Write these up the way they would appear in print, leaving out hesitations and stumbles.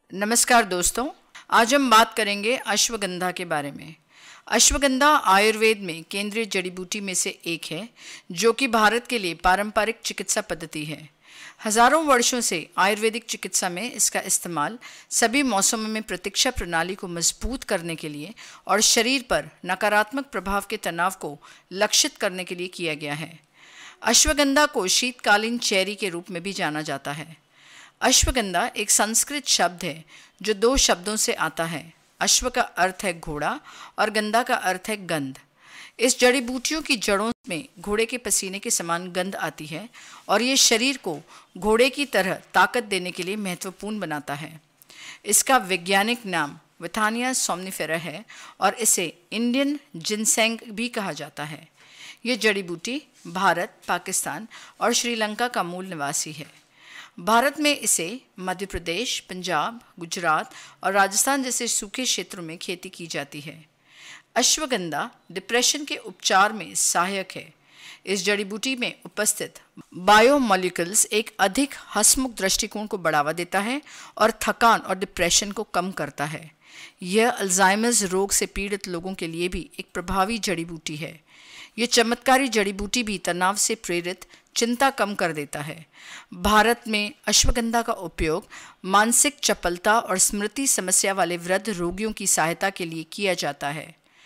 नमस्कार दोस्तों, आज हम बात करेंगे अश्वगंधा के बारे में। अश्वगंधा आयुर्वेद में केंद्रीय जड़ी बूटी में से एक है जो कि भारत के लिए पारंपरिक चिकित्सा पद्धति है। हजारों वर्षों से आयुर्वेदिक चिकित्सा में इसका इस्तेमाल सभी मौसमों में प्रतिरक्षा प्रणाली को मजबूत करने के लिए और शरीर पर नकारात्मक प्रभाव के तनाव को लक्षित करने के लिए किया गया है। अश्वगंधा को शीतकालीन चेरी के रूप में भी जाना जाता है। अश्वगंधा एक संस्कृत शब्द है जो दो शब्दों से आता है। अश्व का अर्थ है घोड़ा और गंधा का अर्थ है गंध। इस जड़ी बूटियों की जड़ों में घोड़े के पसीने के समान गंध आती है और ये शरीर को घोड़े की तरह ताकत देने के लिए महत्वपूर्ण बनाता है। इसका वैज्ञानिक नाम विथानिया सोमनिफेरा है और इसे इंडियन जिनसेंग भी कहा जाता है। ये जड़ी बूटी भारत, पाकिस्तान और श्रीलंका का मूल निवासी है। भारत में इसे मध्य प्रदेश, पंजाब, गुजरात और राजस्थान जैसे सूखे क्षेत्रों में खेती की जाती है। अश्वगंधा डिप्रेशन के उपचार में सहायक है। इस जड़ी बूटी में उपस्थित बायोमोलिक्यूल्स एक अधिक हंसमुख दृष्टिकोण को बढ़ावा देता है और थकान और डिप्रेशन को कम करता है। यह अल्जाइमर्स रोग से पीड़ित लोगों के लिए भी एक प्रभावी जड़ी बूटी है। यह चमत्कारी जड़ी बूटी भी तनाव से प्रेरित चिंता कम कर देता है। भारत में अश्वगंधा का उपयोग मानसिक चपलता और स्मृति समस्या वाले वृद्ध रोगियों की सहायता के लिए किया जाता है।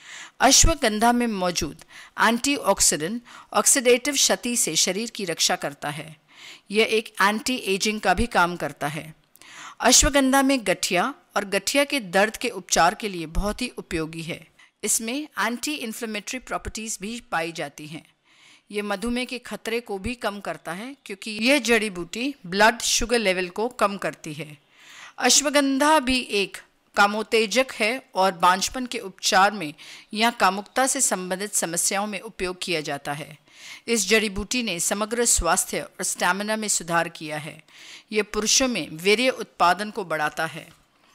अश्वगंधा में मौजूद एंटीऑक्सीडेंट ऑक्सीडेटिव क्षति से शरीर की रक्षा करता है। यह एक एंटी एजिंग का भी काम करता है। अश्वगंधा में गठिया और गठिया के दर्द के उपचार के लिए बहुत ही उपयोगी है। इसमें एंटी इन्फ्लेमेटरी प्रॉपर्टीज भी पाई जाती हैं। ये मधुमेह के खतरे को भी कम करता है क्योंकि यह जड़ी बूटी ब्लड शुगर लेवल को कम करती है। अश्वगंधा भी एक कामोत्तेजक है और बांझपन के उपचार में या कामुकता से संबंधित समस्याओं में उपयोग किया जाता है। इस जड़ी बूटी ने समग्र स्वास्थ्य और स्टैमिना में सुधार किया है। यह पुरुषों में वीर्य उत्पादन को बढ़ाता है।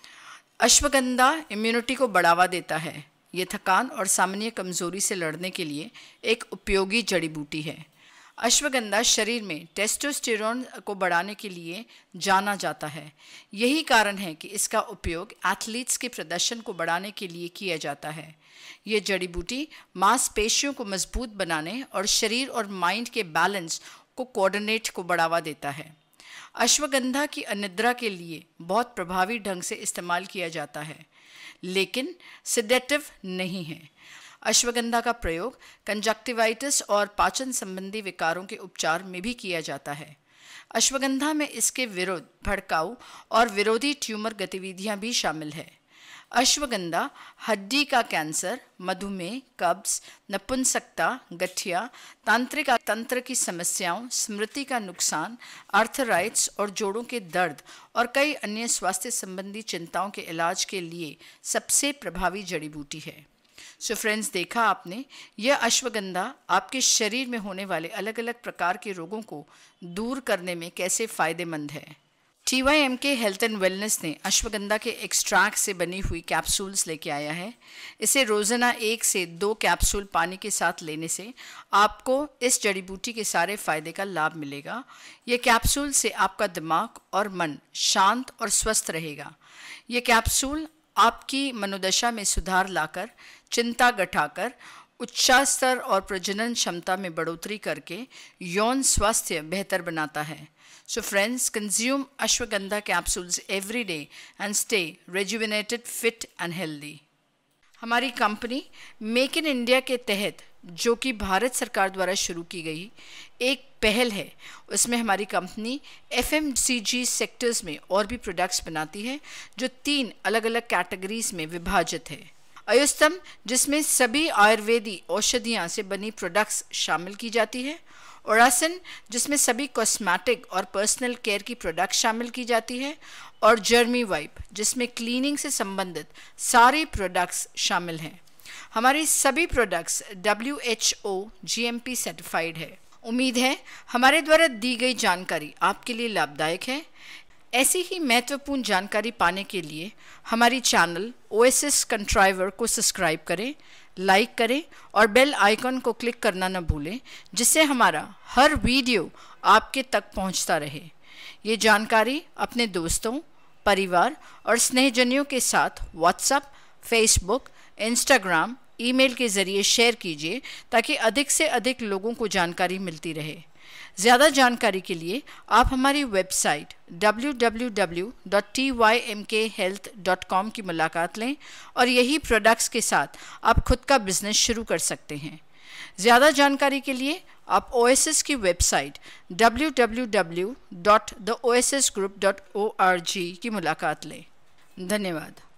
अश्वगंधा इम्यूनिटी को बढ़ावा देता है। ये थकान और सामान्य कमजोरी से लड़ने के लिए एक उपयोगी जड़ी बूटी है। अश्वगंधा शरीर में टेस्टोस्टेरोन को बढ़ाने के लिए जाना जाता है। यही कारण है कि इसका उपयोग एथलीट्स के प्रदर्शन को बढ़ाने के लिए किया जाता है। ये जड़ी बूटी मांसपेशियों को मजबूत बनाने और शरीर और माइंड के बैलेंस को कोऑर्डिनेट को बढ़ावा देता है। अश्वगंधा की अनिद्रा के लिए बहुत प्रभावी ढंग से इस्तेमाल किया जाता है, लेकिन सिडेटिव नहीं है। अश्वगंधा का प्रयोग कंजक्टिवाइटिस और पाचन संबंधी विकारों के उपचार में भी किया जाता है। अश्वगंधा में इसके विरुद्ध भड़काऊ और विरोधी ट्यूमर गतिविधियां भी शामिल है। अश्वगंधा हड्डी का कैंसर, मधुमेह, कब्ज, नपुंसकता, गठिया, तांत्रिक तंत्र की समस्याओं, स्मृति का नुकसान, आर्थराइटिस और जोड़ों के दर्द और कई अन्य स्वास्थ्य संबंधी चिंताओं के इलाज के लिए सबसे प्रभावी जड़ी बूटी है। सो फ्रेंड्स, देखा आपने, यह अश्वगंधा आपके शरीर में होने वाले अलग अलग प्रकार के रोगों को दूर करने में कैसे फ़ायदेमंद है। TYMK हेल्थ एंड वेलनेस ने अश्वगंधा के एक्सट्रैक्ट से बनी हुई कैप्सूल्स लेके आया है। इसे रोज़ाना 1 से 2 कैप्सूल पानी के साथ लेने से आपको इस जड़ी बूटी के सारे फ़ायदे का लाभ मिलेगा। ये कैप्सूल से आपका दिमाग और मन शांत और स्वस्थ रहेगा। ये कैप्सूल आपकी मनोदशा में सुधार लाकर, चिंता घटाकर, उच्च स्तर और प्रजनन क्षमता में बढ़ोतरी करके यौन स्वास्थ्य बेहतर बनाता है। So friends, consume ashwagandha capsules every day and stay rejuvenated, fit and healthy. हमारी कंपनी मेक इन इंडिया के तहत, जो कि भारत सरकार द्वारा शुरू की गई एक पहल है, उसमें हमारी कंपनी FMCG सेक्टर्स में और भी प्रोडक्ट्स बनाती है जो 3 अलग अलग कैटेगरीज में विभाजित है। आयुस्तम, जिसमें सभी आयुर्वेदी औषधियाँ से बनी प्रोडक्ट्स शामिल की जाती है। ओरासन, जिसमें सभी कॉस्मेटिक और पर्सनल केयर की प्रोडक्ट शामिल की जाती है। और जर्मी वाइप, जिसमें क्लीनिंग से संबंधित सारे प्रोडक्ट्स शामिल हैं। हमारी सभी प्रोडक्ट्स WHO GMP सर्टिफाइड है। उम्मीद है हमारे द्वारा दी गई जानकारी आपके लिए लाभदायक है। ऐसी ही महत्वपूर्ण जानकारी पाने के लिए हमारी चैनल Oasis Contriver को सब्सक्राइब करें, लाइक करें और बेल आइकन को क्लिक करना न भूलें, जिससे हमारा हर वीडियो आपके तक पहुंचता रहे। ये जानकारी अपने दोस्तों परिवार और स्नेहजनियों के साथ व्हाट्सएप, फेसबुक, इंस्टाग्राम, ईमेल के ज़रिए शेयर कीजिए ताकि अधिक से अधिक लोगों को जानकारी मिलती रहे। ज़्यादा जानकारी के लिए आप हमारी वेबसाइट www.tymkhealth.com की मुलाकात लें और यही प्रोडक्ट्स के साथ आप खुद का बिजनेस शुरू कर सकते हैं। ज़्यादा जानकारी के लिए आप ओएसिस की वेबसाइट www.theoasisgroup.org की मुलाकात लें। धन्यवाद।